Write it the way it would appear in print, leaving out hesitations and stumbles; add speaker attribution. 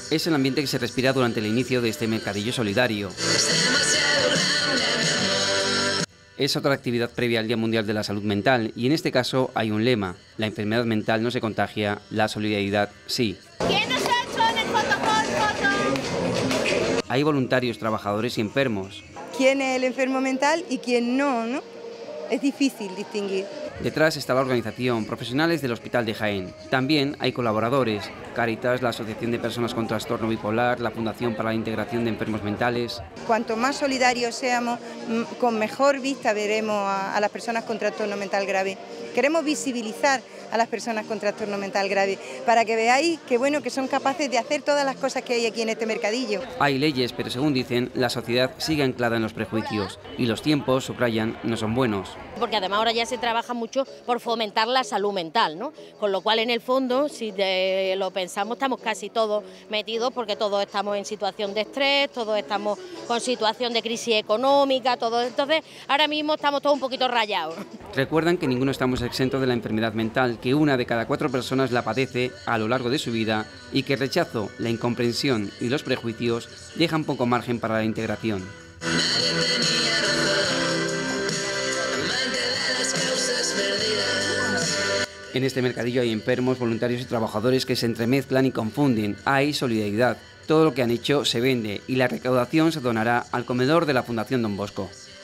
Speaker 1: Es el ambiente que se respira durante el inicio de este mercadillo solidario. Es otra actividad previa al Día Mundial de la Salud Mental y en este caso hay un lema: la enfermedad mental no se contagia, la solidaridad sí.
Speaker 2: ¿Quién nos ha hecho en el fotocall foto?
Speaker 1: Hay voluntarios, trabajadores y enfermos.
Speaker 3: ¿Quién es el enfermo mental y quién no, ¿no? Es difícil distinguir.
Speaker 1: Detrás está la organización, profesionales del Hospital de Jaén. También hay colaboradores: Cáritas, la Asociación de Personas con Trastorno Bipolar, la Fundación para la Integración de Enfermos Mentales.
Speaker 3: Cuanto más solidarios seamos, con mejor vista veremos a las personas con trastorno mental grave. Queremos visibilizar a las personas con trastorno mental grave para que veáis que bueno, que son capaces de hacer todas las cosas que hay aquí en este mercadillo.
Speaker 1: Hay leyes, pero según dicen, la sociedad sigue anclada en los prejuicios y los tiempos, subrayan, no son buenos.
Speaker 4: Porque además ahora ya se trabaja mucho por fomentar la salud mental, ¿no? Con lo cual en el fondo, si lo pensamos, estamos casi todos metidos porque todos estamos en situación de estrés, todos estamos con situación de crisis económica, todos. Entonces ahora mismo estamos todos un poquito rayados.
Speaker 1: Recuerdan que ninguno estamos exentos de la enfermedad mental, que 1 de cada 4 personas la padece a lo largo de su vida y que el rechazo, la incomprensión y los prejuicios dejan poco margen para la integración. En este mercadillo hay enfermos, voluntarios y trabajadores que se entremezclan y confunden. Hay solidaridad. Todo lo que han hecho se vende y la recaudación se donará al comedor de la Fundación Don Bosco.